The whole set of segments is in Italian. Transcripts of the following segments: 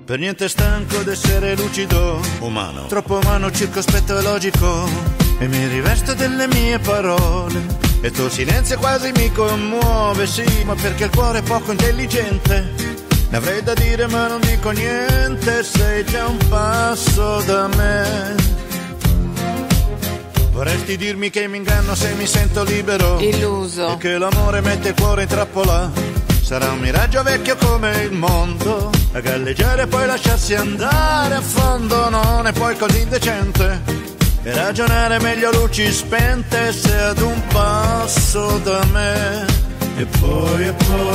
Per niente stanco d'essere lucido, umano, troppo umano, circospetto e logico, e mi rivesto delle mie parole, e il tuo silenzio quasi mi commuove, sì, ma perché il cuore è poco intelligente, ne avrei da dire ma non dico niente, sei già un passo da me. Vorresti dirmi che mi inganno se mi sento libero, illuso, e che l'amore mette il cuore in trappola. Sarà un miraggio vecchio come il mondo, a galleggiare e poi lasciarsi andare a fondo. Non è poi così indecente, e ragionare meglio a luci spente, se ad un passo da me. E poi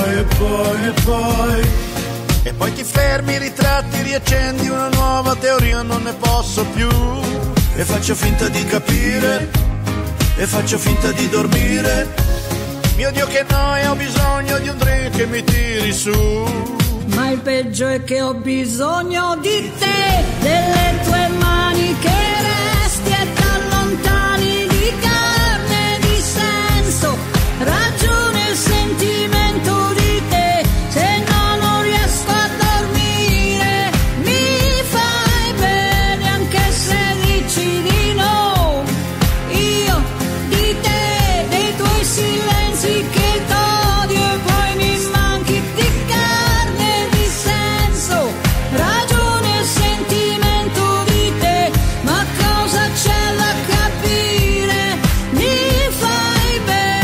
e poi ti fermi, ritratti, riaccendi una nuova teoria, non ne posso più, e faccio finta di capire, e faccio finta di dormire. Mio Dio che noia, ho bisogno di un drink che mi tiri su. Ma il peggio è che ho bisogno di te, delle tue mani che resti e t'allontani, di carne, di senso, ragione e sentimento di te. Se no non riesco a dormire, mi fai bene anche se dici di no. Io di te, dei tuoi silenzi che t'odio e poi mi manchi, di carne, di senso, ragione e sentimento di te. Ma cosa c'è da capire? Mi fai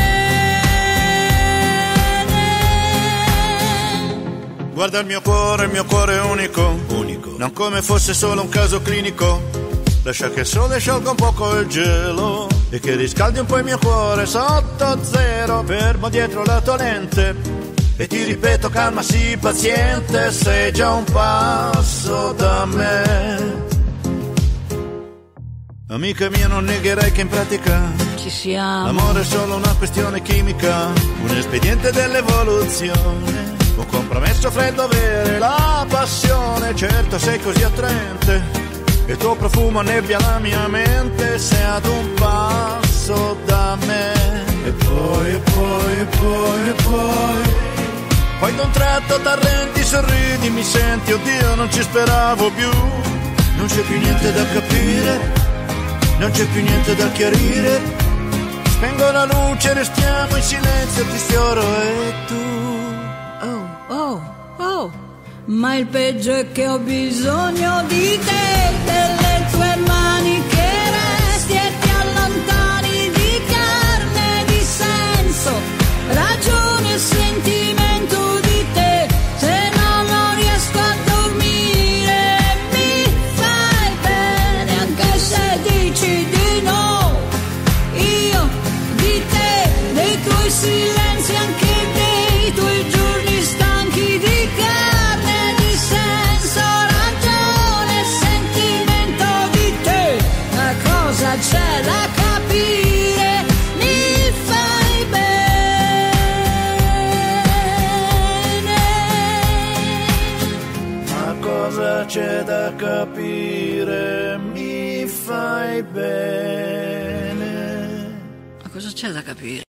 bene. Guarda il mio cuore è unico, unico, non come fosse solo un caso clinico. Lascia che il sole sciolga un poco il gelo e che riscaldi un po' il mio cuore sotto zero. Fermo dietro la tua lente e ti ripeto calma, sii paziente, sei già un passo da me. Amica mia, non negherai che in pratica Ci siamo. l'amore è solo una questione chimica, un espediente dell'evoluzione, un compromesso freddo avere la passione. Certo sei così attraente, il tuo profumo nebbia la mia mente, sei ad un passo da me. E poi poi da un tratto t'arrendi, sorridi, mi senti, oddio non ci speravo più. Non c'è più niente da capire, non c'è più niente da chiarire. Spengo la luce, restiamo in silenzio, ti sfioro e tu. Ma il peggio è che ho bisogno di te, delle tue mani che resti e ti allontani, di carne, di senso, ragione e sentimento di te. Se no non riesco a dormire, mi fai bene anche se dici di no. Io di te, dei tuoi silenzi, anche dei tuoi giorni stanchi, di carne, di senso, ragione e sentimento di te. Ma cosa c'è da capire? Mi fai bene. Ma cosa c'è da capire? Mi fai bene. Ma cosa c'è da capire?